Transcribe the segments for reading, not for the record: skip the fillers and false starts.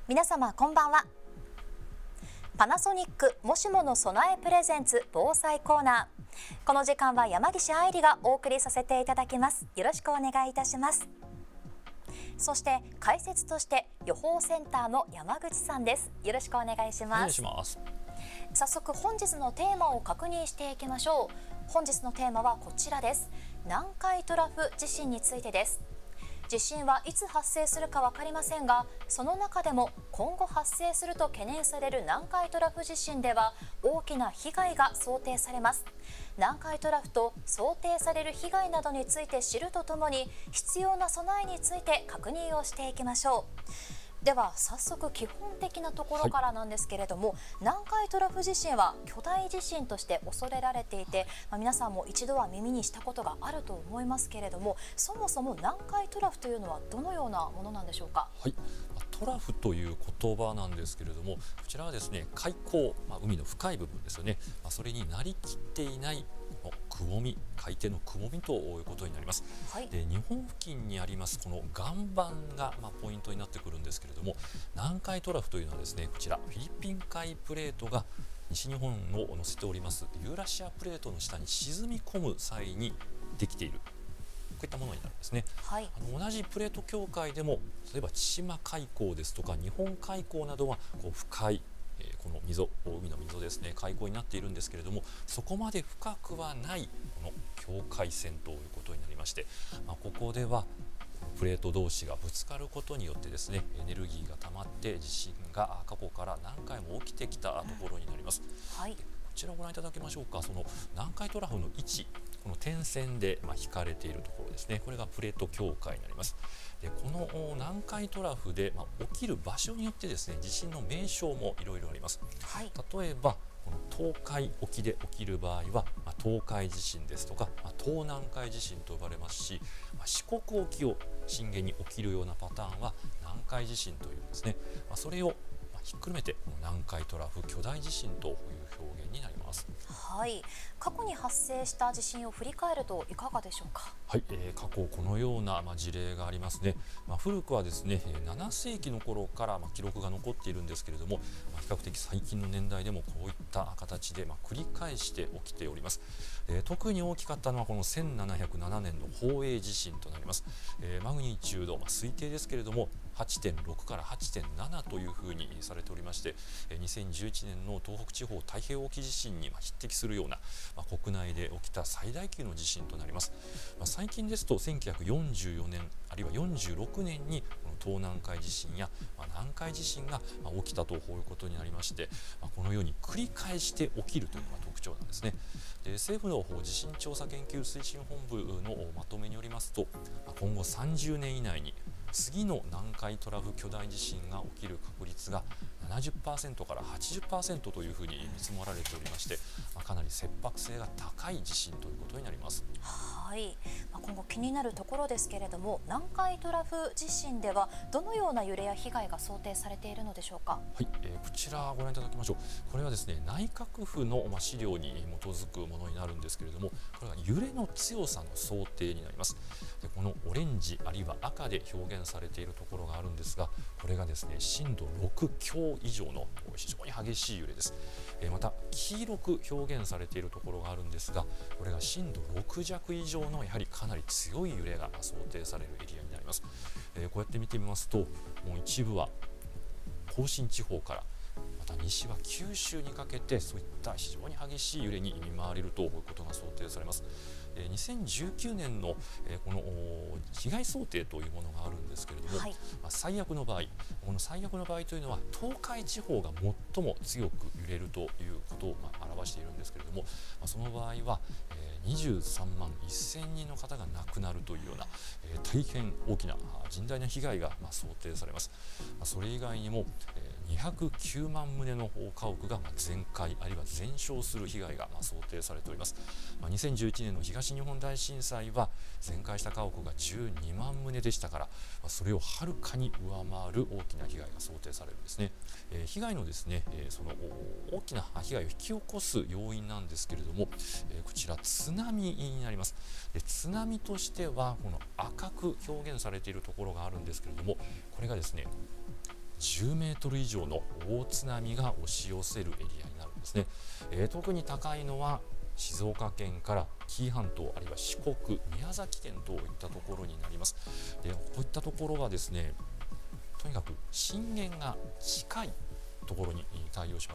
皆様こんばんは。パナソニックもしもの備えプレゼンツ防災コーナー。この時間は山岸愛理がお送りさせていただきます。よろしくお願いいたします。そして解説として予報センターの山口さんです。よろしくお願いします。 お願いします。 早速本日のテーマを確認していきましょう。本日のテーマはこちらです。南海トラフ地震についてです。地震はいつ発生するか分かりませんが、その中でも今後発生すると懸念される南海トラフ地震では大きな被害が想定されます。南海トラフと想定される被害などについて知るとともに、必要な備えについて確認をしていきましょう。では早速基本的なところからなんですけれども、南海トラフ地震は巨大地震として恐れられていて、皆さんも一度は耳にしたことがあると思いますけれども、そもそも南海トラフというのはどのようなものなんでしょうか。 はい、トラフという言葉なんですけれども、こちらはですね、海溝、海の深い部分ですよね。それになりきっていないくぼみ、海底のくぼみということになります。 はい、 で、日本付近にありますこの岩盤がポイントになってくるんですけれども、南海トラフというのはですね、こちらフィリピン海プレートが西日本を乗せておりますユーラシアプレートの下に沈み込む際にできている、こういったものになるんですね。 はい、 同じプレート境界でも、例えば千島海溝ですとか日本海溝などは深いこの溝、海の溝ですね、海溝になっているんですけれども、そこまで深くはないこの境界線ということになりまして、ここではプレート同士がぶつかることによってですね、エネルギーが溜まって地震が過去から何回も起きてきたところになります。 はい、 こちらをご覧いただきましょうか。その南海トラフの位置、この点線で引かれているところですね、これがプレート境界になります。で、この南海トラフで起きる場所によってですね、地震の名称もいろいろあります。 はい、 例えばこの東海沖で起きる場合は、東海地震ですとか、東南海地震と呼ばれますし、四国沖を震源に起きるようなパターンは南海地震というんですね。それをひっくるめて南海トラフ巨大地震という表現になります。 はい、過去に発生した地震を振り返るといかがでしょうか。 はい、過去このような事例がありますね。古くはですね、7世紀の頃から記録が残っているんですけれども、比較的最近の年代でもこういった形で繰り返して起きております。特に大きかったのはこの1707年の宝永地震となります。マグニチュード、推定ですけれども 8.6 から 8.7 というふうにされておりまして、2011年の東北地方太平洋沖地震に匹敵するような、国内で起きた最大級の地震となります。最近ですと1944年あるいは46年にこの東南海地震や南海地震が起きたということになりまして、このように繰り返して起きるというのが特徴なんですね。で、政府の地震調査研究推進本部のまとめによりますと、今後30年以内に次の南海トラフ巨大地震が起きる確率が 70% から 80% というふうに見積もられておりまして、かなり切迫性が高い地震ということになります。 はい、今後気になるところですけれども、南海トラフ地震ではどのような揺れや被害が想定されているのでしょうか。 はい、こちらご覧いただきましょう。これはですね、内閣府の資料に基づくものになるんですけれども、これは揺れの強さの想定になります。で、このオレンジあるいは赤で表現されているところがあるんですが、これがですね、震度6強以上の非常に激しい揺れです。また黄色く表現されているところがあるんですが、これが震度6弱以上のやはりかなり強い揺れが想定されるエリアになります。こうやって見てみますと、もう一部は甲信地方からまた西は九州にかけてそういった非常に激しい揺れに見舞われるということが想定されます。2019年のこの被害想定というものがあるんですけれども、はい、最悪の場合、この最悪の場合というのは東海地方が最も強く揺れるということを表しているんですけれども、その場合は23万1000人の方が亡くなるというような、大変大きな甚大な被害が想定されます。それ以外にも209万棟の家屋が全壊あるいは全焼する被害が想定されております。2011年の東日本大震災は全壊した家屋が12万棟でしたから、それをはるかに上回る大きな被害が想定されるんですね。被害のですね、その大きな被害を引き起こす要因なんですけれども、こちら津波になります。で、津波としてはこの赤く表現されているところがあるんですけれども、これがですね 10メートル以上の大津波が押し寄せるエリアになるんですね。特に高いのは静岡県から紀伊半島、あるいは四国、宮崎県といったところになります。でこういったところはですね、とにかく震源が近いところに対応します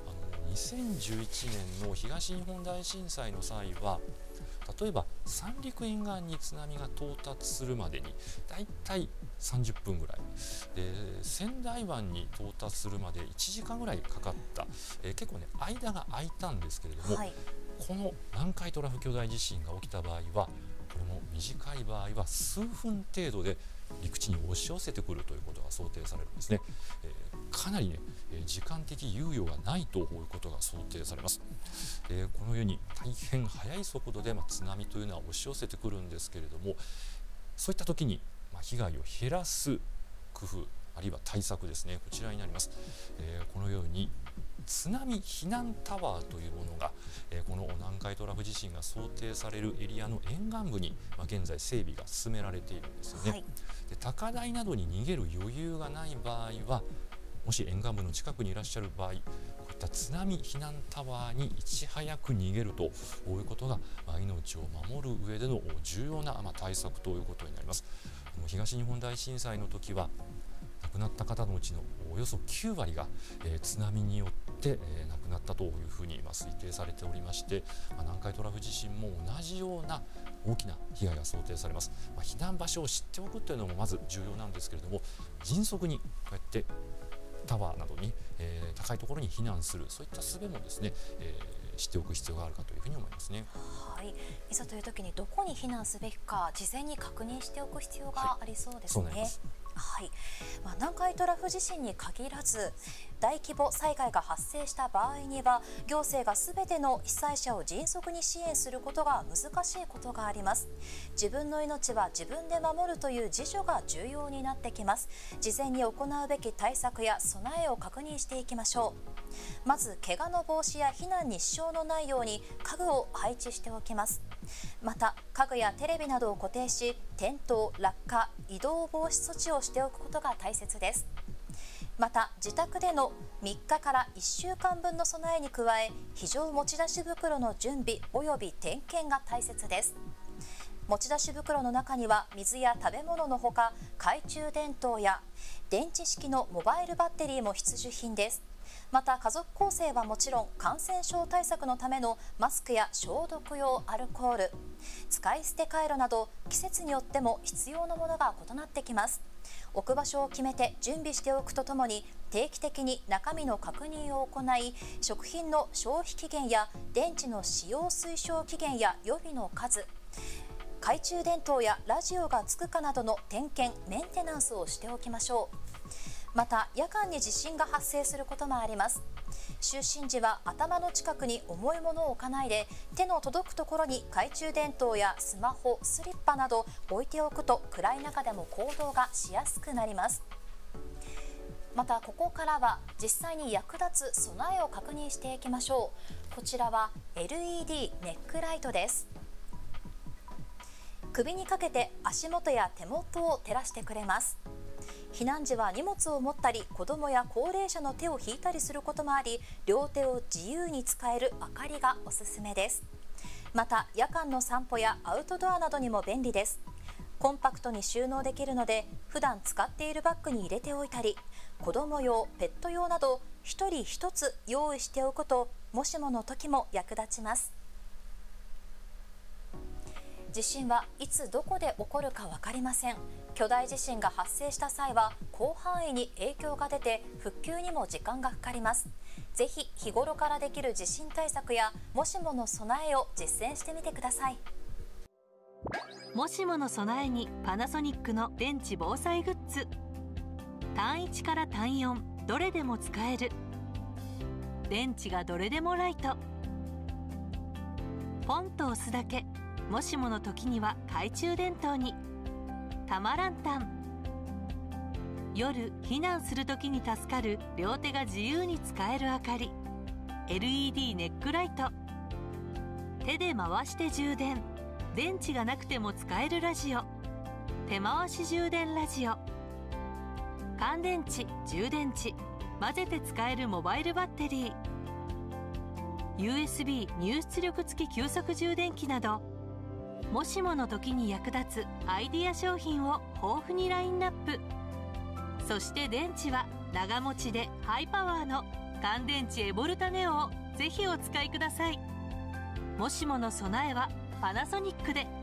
。2011年の東日本大震災の際は、例えば三陸沿岸に津波が到達するまでにだいたい30分ぐらいで、仙台湾に到達するまで1時間ぐらいかかった、結構ね間が空いたんですけれども、はい、この南海トラフ巨大地震が起きた場合は、これも短い場合は数分程度で陸地に押し寄せてくるということが想定されるんですね。かなりね時間的猶予がないということが想定されます。このように大変速い速度で津波というのは押し寄せてくるんですけれども、そういった時に被害を減らす工夫、あるいは対策ですね、こちらになります。このように津波避難タワーというものが、この南海トラフ地震が想定されるエリアの沿岸部に、現在整備が進められているんですよね。はい、で高台などに逃げる余裕がない場合は、もし沿岸部の近くにいらっしゃる場合、こういった津波避難タワーにいち早く逃げるということが、命を守る上での重要な対策ということになります。東日本大震災の時は亡くなった方のうちのおよそ9割が、津波によって亡くなったというふうに推定されておりまして、南海トラフ地震も同じような大きな被害が想定されます。避難場所を知っておくというのもまず重要なんですけれども、迅速にこうやってタワーなどに、高いところに避難する、そういった術もですね、知っておく必要があるかというふうに思いますね。 はい、いざという時にどこに避難すべきか事前に確認しておく必要がありそうですね。はい、そうなんです。はい、南海トラフ地震に限らず大規模災害が発生した場合には、行政がすべての被災者を迅速に支援することが難しいことがあります。自分の命は自分で守るという自助が重要になってきます。事前に行うべき対策や備えを確認していきましょう。まず怪我の防止や避難に支障のないように家具を配置しておきます。また家具やテレビなどを固定し、転倒、落下、移動防止措置をしておくことが大切です。また自宅での3日から1週間分の備えに加え、非常持ち出し袋の準備及び点検が大切です。持ち出し袋の中には水や食べ物のほか、懐中電灯や電池式のモバイルバッテリーも必需品です。また家族構成はもちろん、感染症対策のためのマスクや消毒用アルコール、使い捨てカイロなど季節によっても必要なものが異なってきます。置く場所を決めて準備しておくとともに、定期的に中身の確認を行い、食品の消費期限や電池の使用推奨期限や予備の数、懐中電灯やラジオがつくかなどの点検・メンテナンスをしておきましょう。また夜間に地震が発生することもあります。就寝時は頭の近くに重いものを置かないで、手の届くところに懐中電灯やスマホ、スリッパなど置いておくと、暗い中でも行動がしやすくなります。またここからは実際に役立つ備えを確認していきましょう。こちらは LED ネックライトです。首にかけて足元や手元を照らしてくれます。避難時は荷物を持ったり、子どもや高齢者の手を引いたりすることもあり、両手を自由に使える明かりがおすすめです。また夜間の散歩やアウトドアなどにも便利です。コンパクトに収納できるので、普段使っているバッグに入れておいたり、子ども用、ペット用など一人一つ用意しておくと、もしもの時も役立ちます。地震はいつどこで起こるか分かりません。巨大地震が発生した際は広範囲に影響が出て、復旧にも時間がかかります。ぜひ日頃からできる地震対策やもしもの備えを実践してみてください。 もしもの備えにパナソニックの電池防災グッズ。単1から単4どれでも使える。電池がどれでもライト。ポンと押すだけ、もしもの時には懐中電灯に。タマランタン。夜避難する時に助かる両手が自由に使える明かり。 LED ネックライト。手で回して充電。電池がなくても使えるラジオ。手回し充電ラジオ。 乾電池、充電池、混ぜて使えるモバイルバッテリー、 USB 入出力付き急速充電器など、もしもの時に役立つアイディア商品を豊富にラインナップ。そして電池は長持ちでハイパワーの乾電池エボルタネオをぜひお使いください。もしもの備えはパナソニックで。